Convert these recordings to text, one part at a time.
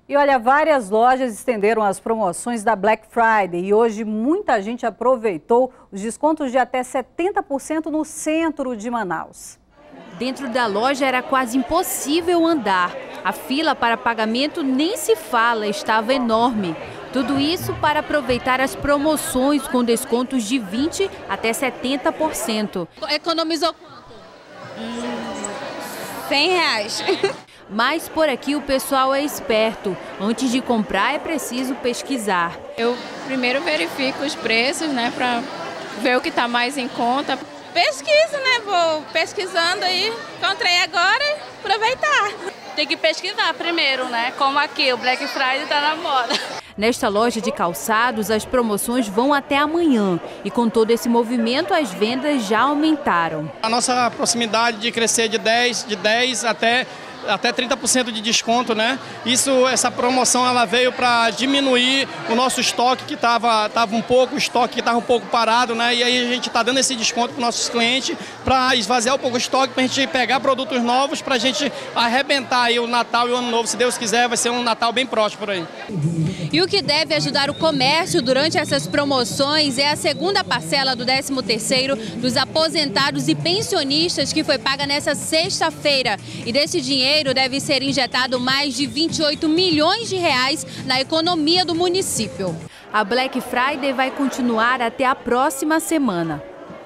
E olha, várias lojas estenderam as promoções da Black Friday e hoje muita gente aproveitou os descontos de até 70% no centro de Manaus. Dentro da loja era quase impossível andar. A fila para pagamento nem se fala, estava enorme. Tudo isso para aproveitar as promoções com descontos de 20% até 70%. Economizou quanto? R$100. Mas por aqui o pessoal é esperto. Antes de comprar é preciso pesquisar. Eu primeiro verifico os preços, né, para ver o que está mais em conta. Pesquiso, né, vou pesquisando aí, encontrei agora e aproveitar. Tem que pesquisar primeiro, né, como aqui o Black Friday está na moda. Nesta loja de calçados, as promoções vão até amanhã. E com todo esse movimento, as vendas já aumentaram. A nossa proximidade de crescer de 10 até 30% de desconto, né? Essa promoção ela veio para diminuir o nosso estoque que estava um pouco parado, né? E aí a gente está dando esse desconto para os nossos clientes para esvaziar um pouco o estoque, para a gente pegar produtos novos, para a gente arrebentar aí o Natal e o Ano Novo. Se Deus quiser, vai ser um Natal bem próspero aí. E o que deve ajudar o comércio durante essas promoções é a segunda parcela do 13º dos aposentados e pensionistas que foi paga nessa sexta-feira. E desse dinheiro deve ser injetado mais de 28 milhões de reais na economia do município. A Black Friday vai continuar até a próxima semana.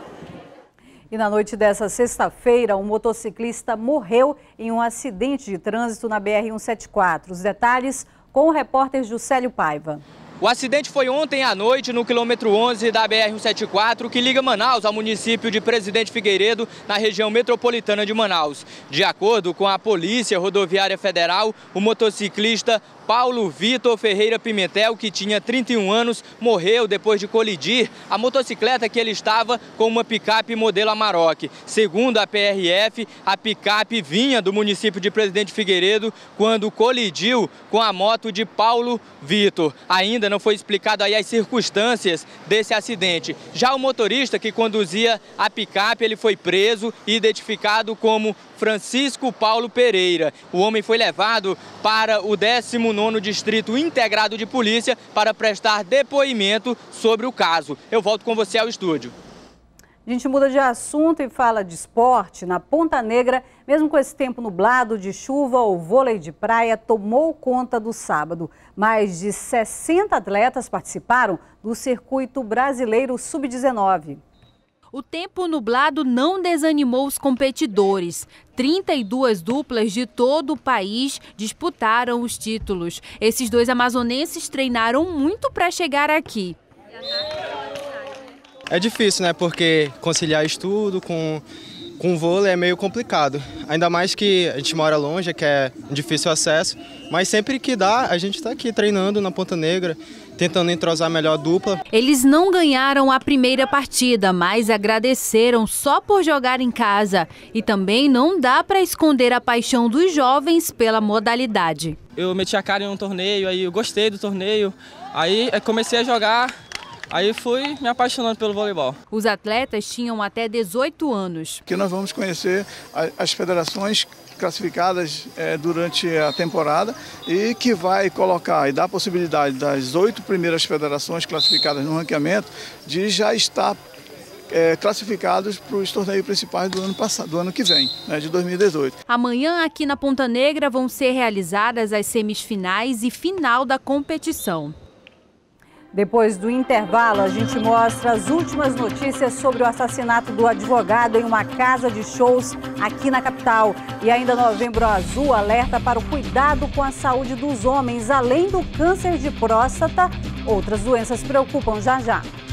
E na noite dessa sexta-feira, um motociclista morreu em um acidente de trânsito na BR-174. Os detalhes com o repórter Juscelio Paiva. O acidente foi ontem à noite no quilômetro 11 da BR-174, que liga Manaus ao município de Presidente Figueiredo, na região metropolitana de Manaus. De acordo com a Polícia Rodoviária Federal, o motociclista Paulo Vitor Ferreira Pimentel, que tinha 31 anos, morreu depois de colidir a motocicleta que ele estava com uma picape modelo Amarok. Segundo a PRF, a picape vinha do município de Presidente Figueiredo quando colidiu com a moto de Paulo Vitor. Ainda não foi explicado aí as circunstâncias desse acidente. Já o motorista que conduzia a picape, ele foi preso e identificado como Francisco Paulo Pereira. O homem foi levado para o 19º Distrito Integrado de Polícia para prestar depoimento sobre o caso. Eu volto com você ao estúdio. A gente muda de assunto e fala de esporte. Na Ponta Negra, mesmo com esse tempo nublado de chuva, o vôlei de praia tomou conta do sábado. Mais de 60 atletas participaram do Circuito Brasileiro Sub-19. O tempo nublado não desanimou os competidores. 32 duplas de todo o país disputaram os títulos. Esses dois amazonenses treinaram muito para chegar aqui. É difícil, né? Porque conciliar estudo com vôlei é meio complicado. Ainda mais que a gente mora longe, que é difícil acesso. Mas sempre que dá, a gente está aqui treinando na Ponta Negra, tentando entrosar melhor a dupla. Eles não ganharam a primeira partida, mas agradeceram só por jogar em casa. E também não dá para esconder a paixão dos jovens pela modalidade. Eu meti a cara em um torneio, aí eu gostei do torneio, aí comecei a jogar, aí fui me apaixonando pelo voleibol. Os atletas tinham até 18 anos. Que nós vamos conhecer as federações classificadas durante a temporada e que vai colocar e dar a possibilidade das 8 primeiras federações classificadas no ranqueamento de já estar classificados para os torneios principais do ano que vem, né, de 2018. Amanhã aqui na Ponta Negra vão ser realizadas as semifinais e final da competição. Depois do intervalo, a gente mostra as últimas notícias sobre o assassinato do advogado em uma casa de shows aqui na capital. E ainda Novembro Azul alerta para o cuidado com a saúde dos homens. Além do câncer de próstata, outras doenças preocupam já já.